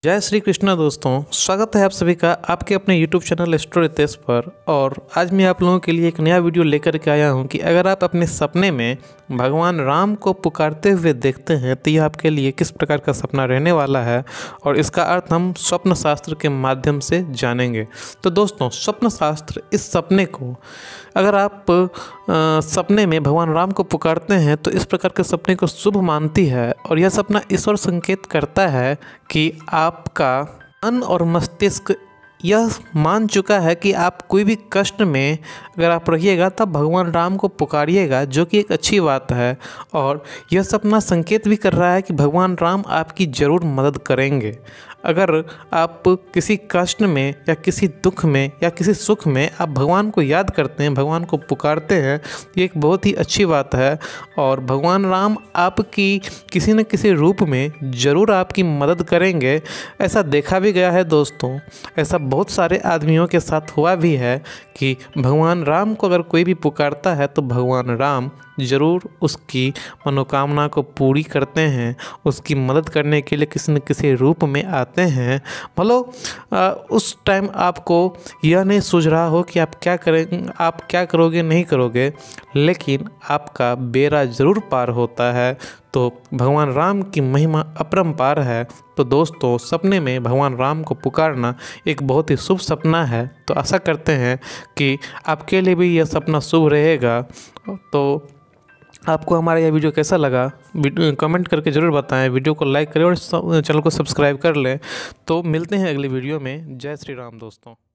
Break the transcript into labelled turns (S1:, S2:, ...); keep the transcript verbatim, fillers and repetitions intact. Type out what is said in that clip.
S1: जय श्री कृष्णा दोस्तों, स्वागत है आप सभी का आपके अपने YouTube चैनल एस्ट्रो रितेश पर। और आज मैं आप लोगों के लिए एक नया वीडियो लेकर के आया हूं कि अगर आप अपने सपने में भगवान राम को पुकारते हुए देखते हैं तो यह आपके लिए किस प्रकार का सपना रहने वाला है और इसका अर्थ हम स्वप्न शास्त्र के माध्यम से जानेंगे। तो दोस्तों, स्वप्न शास्त्र इस सपने को, अगर आप आ, सपने में भगवान राम को पुकारते हैं तो इस प्रकार के सपने को शुभ मानती है और यह सपना ईश्वर संकेत करता है कि आपका मन और मस्तिष्क यह मान चुका है कि आप कोई भी कष्ट में अगर आप रहिएगा तब भगवान राम को पुकारिएगा, जो कि एक अच्छी बात है। और यह सपना संकेत भी कर रहा है कि भगवान राम आपकी ज़रूर मदद करेंगे। अगर आप किसी कष्ट में या किसी दुख में या किसी सुख में आप भगवान को याद करते हैं, भगवान को पुकारते हैं, ये एक बहुत ही अच्छी बात है। और भगवान राम आपकी किसी न किसी रूप में ज़रूर आपकी मदद करेंगे। ऐसा देखा भी गया है दोस्तों, ऐसा बहुत सारे आदमियों के साथ हुआ भी है कि भगवान राम को अगर कोई भी पुकारता है तो भगवान राम ज़रूर उसकी मनोकामना को पूरी करते हैं, उसकी मदद करने के लिए किसी न किसी रूप में आते हैं। मतलब उस टाइम आपको यह नहीं सूझ रहा हो कि आप क्या करें, आप क्या करोगे नहीं करोगे, लेकिन आपका बेड़ा ज़रूर पार होता है। तो भगवान राम की महिमा अपरंपार है। तो दोस्तों, सपने में भगवान राम को पुकारना एक बहुत ही शुभ सपना है। तो आशा करते हैं कि आपके लिए भी यह सपना शुभ रहेगा। तो आपको हमारा यह वीडियो कैसा लगा कमेंट करके ज़रूर बताएं, वीडियो को लाइक करें और चैनल को सब्सक्राइब कर लें। तो मिलते हैं अगली वीडियो में। जय श्री राम दोस्तों।